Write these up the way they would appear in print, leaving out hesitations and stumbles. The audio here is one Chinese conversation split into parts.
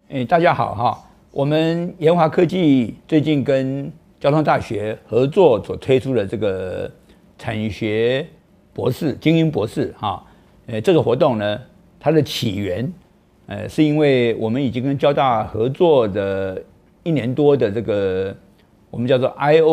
大家好哈！我们研华科技最近跟交通大学合作所推出的这个产学博士、精英博士哈，这个活动呢，它的起源，是因为我们已经跟交大合作的1年多的这个我们叫做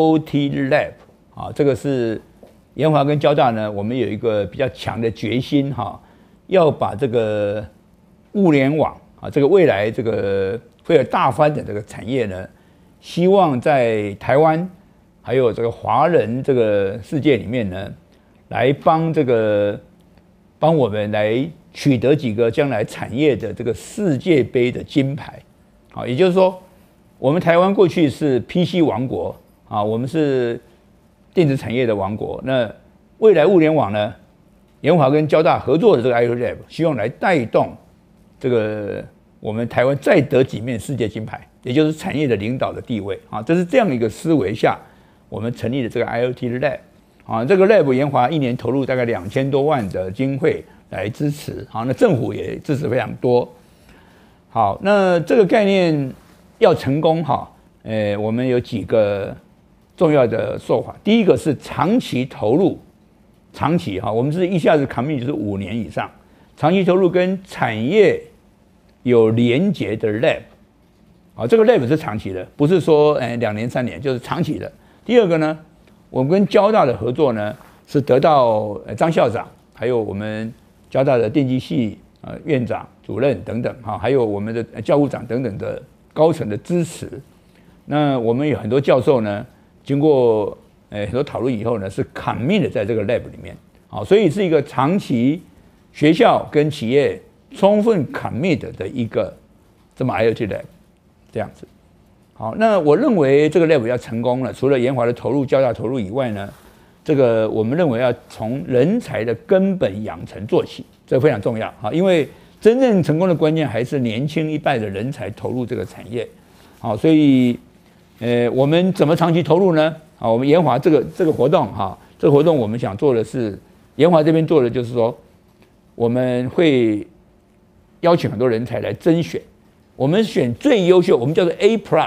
IoT Lab 啊，这个是研华跟交大呢，我们有一个比较强的决心哈，要把这个物联网啊，这个未来这个会有大发展的这个产业呢，希望在台湾还有这个华人这个世界里面呢，来帮我们来取得几个将来产业的这个世界杯的金牌，啊，也就是说，我们台湾过去是 PC 王国啊，我们是电子产业的王国。那未来物联网呢，研华跟交大合作的这个 IoT Lab， 希望来带动这个我们台湾再得几面世界金牌，也就是产业的领导的地位啊，这是这样一个思维下，我们成立了这个 IoT Lab 啊，这个 Lab 研华1年投入大概2000多万的经费来支持，好，那政府也支持非常多。好，那这个概念要成功哈，我们有几个重要的做法。第一个是长期投入，长期哈，我们是一下子 commit 就是5年以上，长期投入跟产业有连结的 lab， 啊，这个 lab 是长期的，不是说2年3年，就是长期的。第二个呢，我们跟交大的合作呢，是得到张校长，还有我们交大的电机系院长、主任等等哈，还有我们的教务长等等的高层的支持。那我们有很多教授呢，经过很多讨论以后呢，是 commit 在这个 lab 里面，好，所以是一个长期学校跟企业充分 commit 的一个这么 IoT lab 这样子。好，那我认为这个 lab 要成功了，除了研华的投入、交大投入以外呢，这个我们认为要从人才的根本养成做起，这非常重要啊，因为真正成功的关键还是年轻一代的人才投入这个产业。好，所以我们怎么长期投入呢？啊，我们研华这个活动哈，这个活动我们想做的是，研华这边做的就是说，我们会邀请很多人才来甄选，我们选最优秀，我们叫做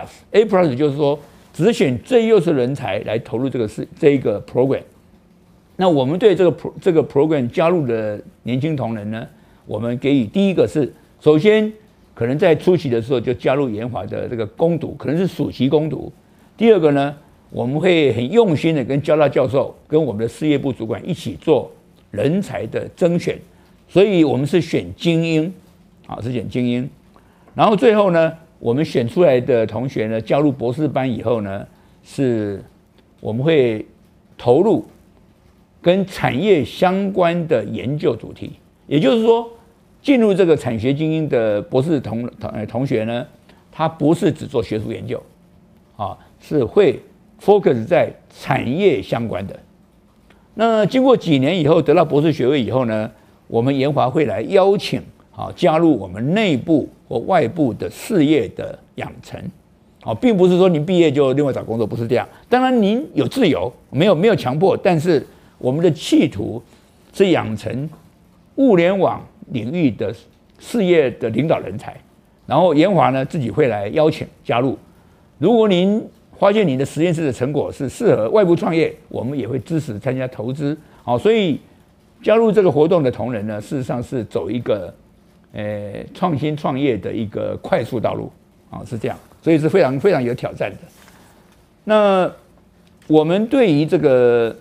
A plus 就是说，只选最优秀的人才来投入这个 program。那我们对这个 program 加入的年轻同仁呢，我们给予第一个是，首先可能在初期的时候就加入研华的这个攻读，可能是暑期攻读。第二个呢，我们会很用心的跟交大教授跟我们的事业部主管一起做人才的甄选，所以我们是选精英，啊，是选精英。然后最后呢，我们选出来的同学呢，加入博士班以后呢，是我们会投入跟产业相关的研究主题，也就是说，进入这个产学精英的博士同学呢，他不是只做学术研究，啊，是会 focus 在产业相关的。那经过几年以后得到博士学位以后呢，我们研华会来邀请加入我们内部或外部的事业的养成，并不是说您毕业就另外找工作，不是这样。当然您有自由，没有强迫，但是我们的企图是养成物联网领域的事业的领导人才，然后研华呢自己会来邀请加入。如果您发现你的实验室的成果是适合外部创业，我们也会支持参加投资。好，所以加入这个活动的同仁呢，事实上是走一个创新创业的一个快速道路，是这样，所以是非常非常有挑战的。那我们对于这个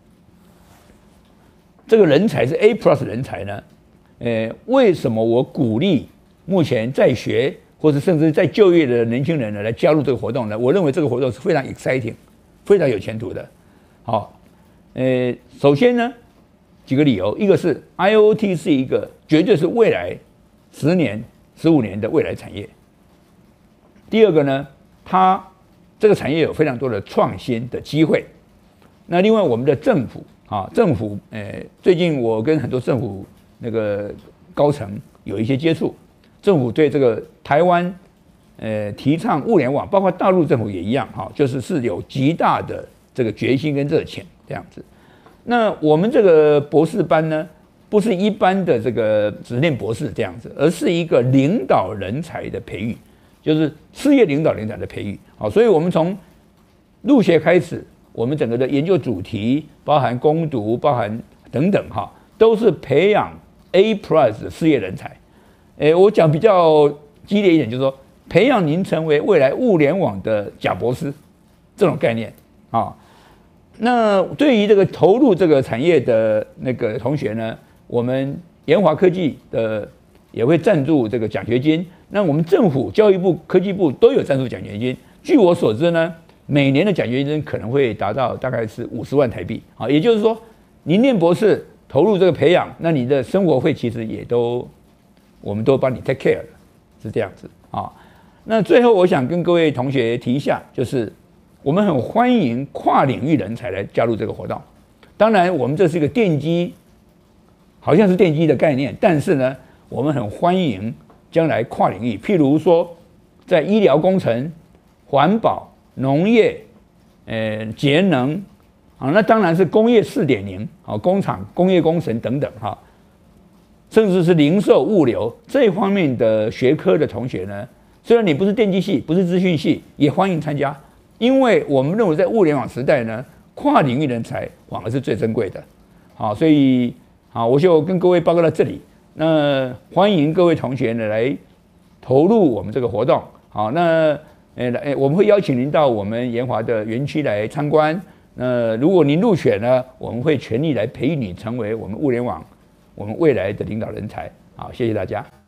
人才是 A plus 人才呢？为什么我鼓励目前在学或者甚至在就业的年轻人呢来加入这个活动呢？我认为这个活动是非常 exciting， 非常有前途的。好，首先呢，几个理由，一个是 IoT 是一个绝对是未来10年、15年的未来产业。第二个呢，它这个产业有非常多的创新的机会。那另外我们的政府最近我跟很多政府那个高层有一些接触，政府对这个台湾提倡物联网，包括大陆政府也一样就是有极大的这个决心跟热情这样子。那我们这个博士班呢，不是一般的这个只念博士这样子，而是一个领导人才的培育。 就是事业领导人才的培育。好，所以我们从入学开始，我们整个的研究主题，包含攻读，包含等等哈，都是培养 A+ 的事业人才。我讲比较激烈一点，就是说培养您成为未来物联网的贾博士这种概念啊。那对于这个投入这个产业的那个同学呢，我们研华科技的也会赞助这个奖学金。那我们政府、教育部、科技部都有赞助奖学金。据我所知呢，每年的奖学金可能会达到大概是50万台币啊。也就是说，您念博士投入这个培养，那你的生活费其实也都我们都帮你 take care 的，是这样子啊。那最后我想跟各位同学提一下，就是我们很欢迎跨领域人才来加入这个活动。当然，我们这是一个奠基，好像是奠基的概念，但是呢，我们很欢迎将来跨领域，譬如说在医疗工程、环保、农业、节能啊，那当然是工业4.0啊，工厂、工业工程等等哈，甚至是零售、物流这一方面的学科的同学呢，虽然你不是电机系，不是资讯系，也欢迎参加。因为我们认为在物联网时代呢，跨领域人才反而是最珍贵的，好，所以好，我就跟各位报告到这里。那欢迎各位同学呢来投入我们这个活动，好，那我们会邀请您到我们研华的园区来参观。那如果您入选呢，我们会全力来培育你成为我们物联网我们未来的领导人才。好，谢谢大家。